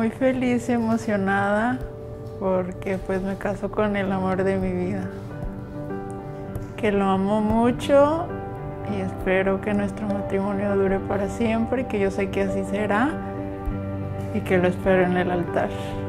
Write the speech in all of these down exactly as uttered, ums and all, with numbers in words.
Muy feliz y emocionada porque pues me caso con el amor de mi vida, que lo amo mucho y espero que nuestro matrimonio dure para siempre, que yo sé que así será y que lo espero en el altar.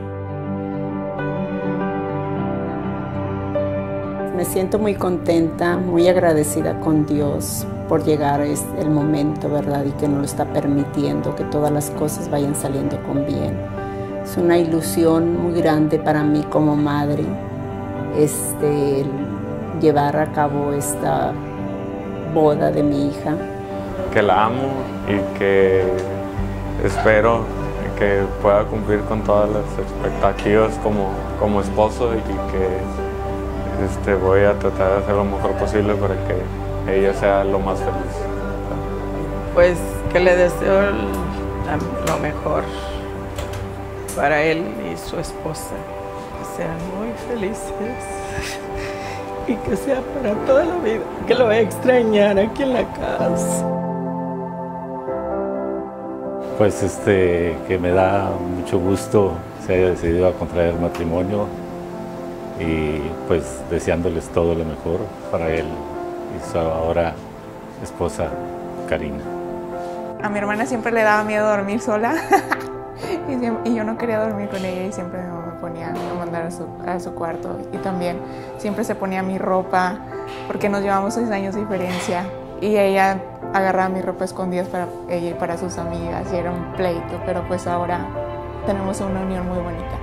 Me siento muy contenta, muy agradecida con Dios por llegar a este, el momento, ¿verdad? Y que nos lo está permitiendo, que todas las cosas vayan saliendo con bien. Es una ilusión muy grande para mí como madre, este, llevar a cabo esta boda de mi hija. Que la amo y que espero que pueda cumplir con todas las expectativas como, como esposo y que Este, voy a tratar de hacer lo mejor posible para que ella sea lo más feliz. Pues que le deseo el, lo mejor para él y su esposa, que sean muy felices y que sea para toda la vida, que lo voy a extrañar aquí en la casa. Pues este, que me da mucho gusto se haya decidido a contraer matrimonio y pues deseándoles todo lo mejor para él y su ahora esposa Karina. A mi hermana siempre le daba miedo dormir sola y, siempre, y yo no quería dormir con ella y siempre me ponía a mandar a su, a su cuarto y también siempre se ponía mi ropa porque nos llevamos seis años de diferencia y ella agarraba mi ropa escondida para ella y para sus amigas y era un pleito, pero pues ahora tenemos una unión muy bonita.